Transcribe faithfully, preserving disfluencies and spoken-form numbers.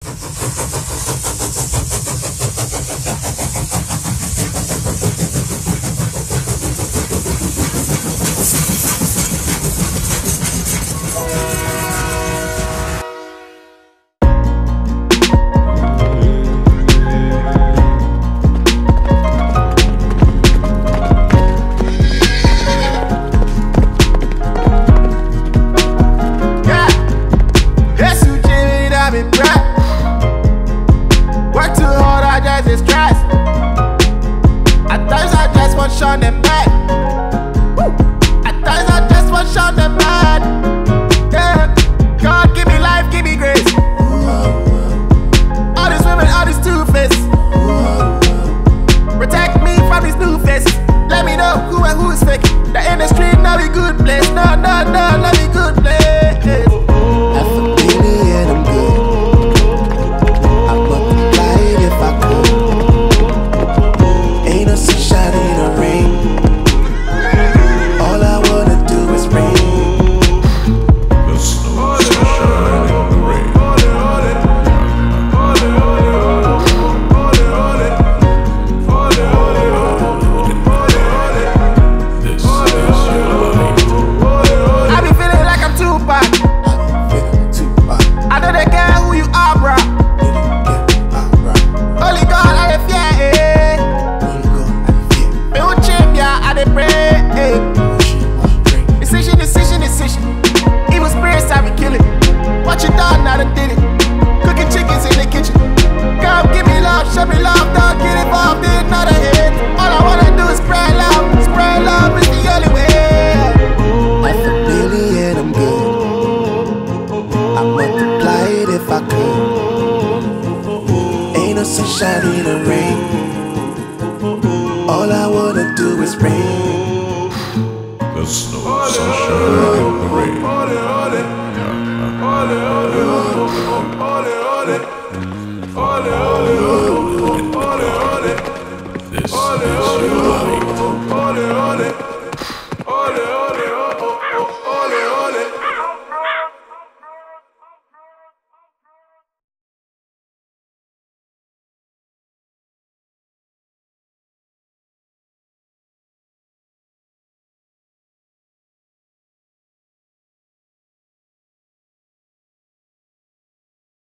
Shine them bad. At times I just want shine them bad. Yeah. God give me life, give me grace. All these women, all these two-faced. Protect me from these new faces. Let me know who and who is fake. The industry not a good place. No, no, no, not a good place. Half a billion, I'm good. I multiply it if I could. Ain't no sunshine in the rain. All I wanna do is rain. There's no sunshine in the rain. This is your life. I be feeling like I'm Tupac. I know they care who you are, bro. Only God I dey fear, eh. Me who chim ya, I dey pray, eh. Decision, decision, decision. Evil spirits I be killing. What you done, I done did it. Cooking chickens in the kitchen. Come give me love, show me love, don't get involved in another hit. All I wanna do is spread love, spread love is the only way. Half a billion, I'm good. I multiply it if I could. Ain't no sunshine in the rain. All I wanna do is rain.